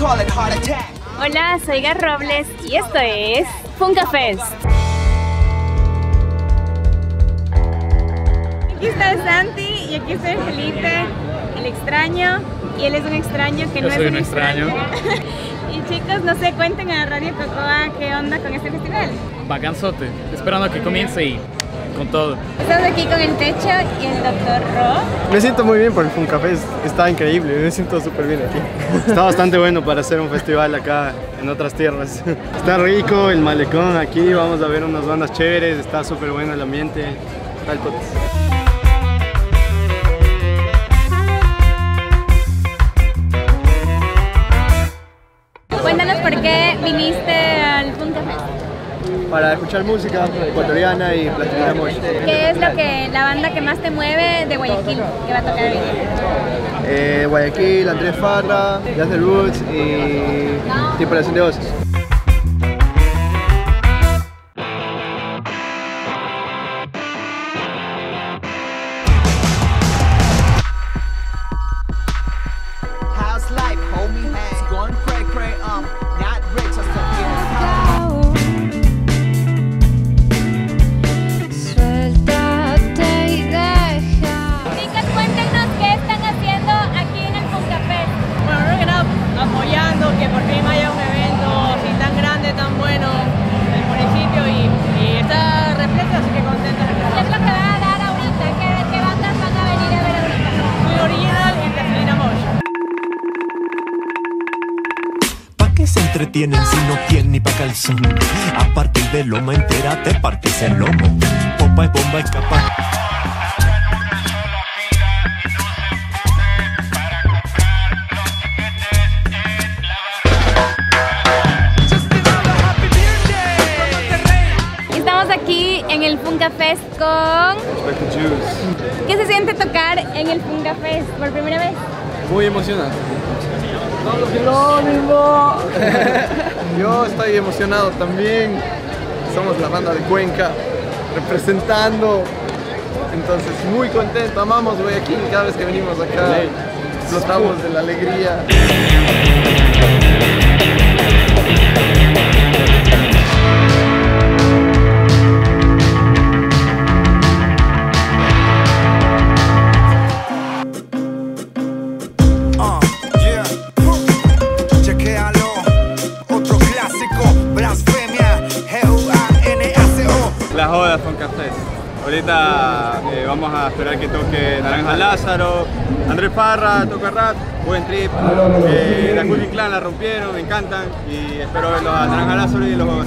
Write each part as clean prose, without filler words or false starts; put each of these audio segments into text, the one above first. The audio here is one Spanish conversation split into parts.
Hola, soy Gar Robles y esto es Funkafest. Aquí está Santi y aquí está Felipe, el extraño, y él es un extraño que no es un extraño. Y chicos, no sé, cuenten a Radio Cocoa qué onda con este festival. Bacanzote, esperando a que comience y con todo. Estamos aquí con el Techo y el Dr. Ro. Me siento muy bien por el Funkafest, está increíble, me siento súper bien aquí. Está bastante bueno para hacer un festival acá en otras tierras. Está rico el malecón aquí, vamos a ver unas bandas chéveres, está súper bueno el ambiente, tal cosa. Cuéntanos por qué viniste al Funkafest. Para escuchar música ecuatoriana y Plastilina Mosh. ¿Qué es la banda que más te mueve de Guayaquil que va a tocar hoy día? Guayaquil, Andrés Farra, Jazz the Roots y Tripulación de Osos. Que por fin haya un evento así tan grande, tan bueno en el municipio y está repleto, así que contento. ¿Qué es lo que van a dar ahorita? ¿Qué bandas van a venir a ver ahorita? Muy original y Plastilina Mosh. ¿Pa' qué se entretienen si no tienen ni pa' calzón? A partir de loma entera te partes el lomo. Popa es bomba es capaz. Aquí en el Funkafest con... ¿Qué se siente tocar en el Funkafest por primera vez? Muy emocionante. ¡Sinónimo! Yo estoy emocionado también. Somos la banda de Cuenca representando. Entonces muy contento, amamos Guayaquil cada vez que venimos acá. Explotamos de la alegría. La joda Funkafest. Ahorita vamos a esperar que toque Naranja Lázaro, Andrés Parra toca rap, buen trip, la Cookie Clan la rompieron, me encantan y espero verlos a Naranja Lázaro y los Juegos.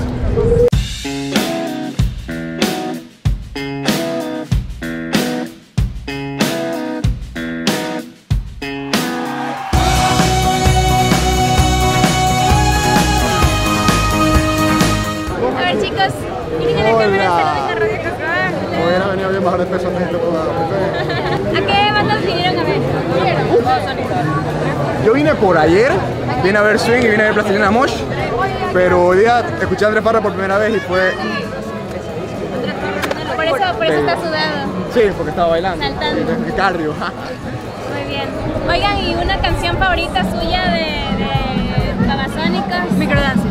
A ver chicos, miren a la cámara, saluden a Radio Cocoa. Hubiera venido bien bajar de peso antes de ¿A qué bandas vinieron a ver? Yo vine por ayer, vine a ver Swing y vine a ver Plastilina Mosh, pero hoy día escuché a Andrés Parra por primera vez y fue... Por eso está sudado. Sí, porque estaba bailando. Saltando. El cardio. Muy bien. Oigan, ¿y una canción favorita suya de Babasónicos? Microdance.